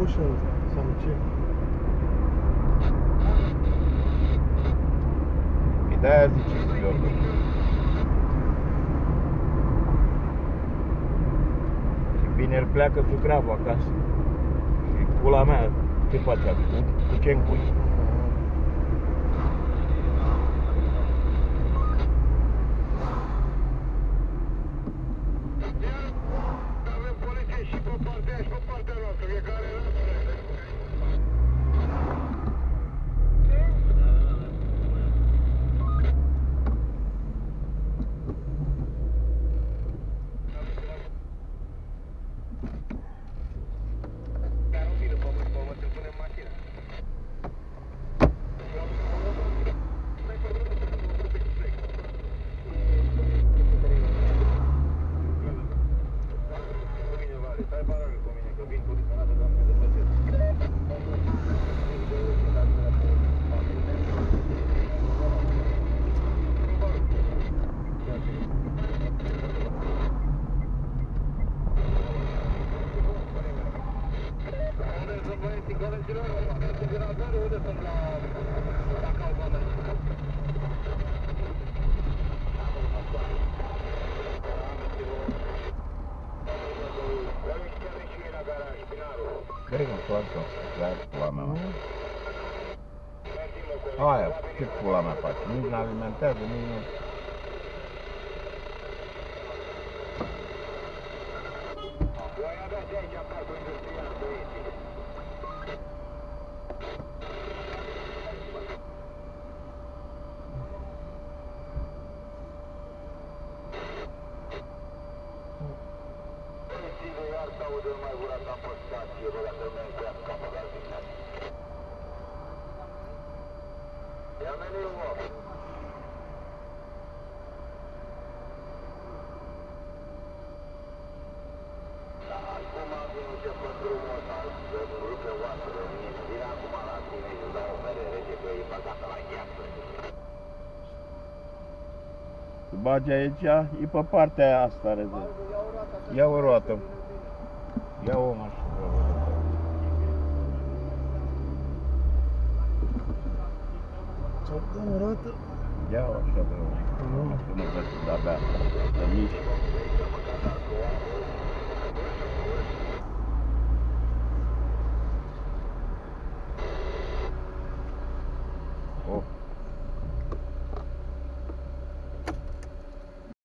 ușa sau ce? E de-aia zice Gheorghe. Și vineri pleacă Zugravu acasă. Și pula mea, ce face acum? Cu ce încui? Avem poliție și pe partea aia și pe partea noastră, fiecare Cred că întoarcă, clar, pula mea. Aia, ce pula mea face? Nici n-alimentează, nici nu... Bagi aici, e pe partea asta, rezervă. Ia o roată. Ia o mașină. Sau dăm o roată? Ia-o așa de... Nu vezi de-abia, să miști.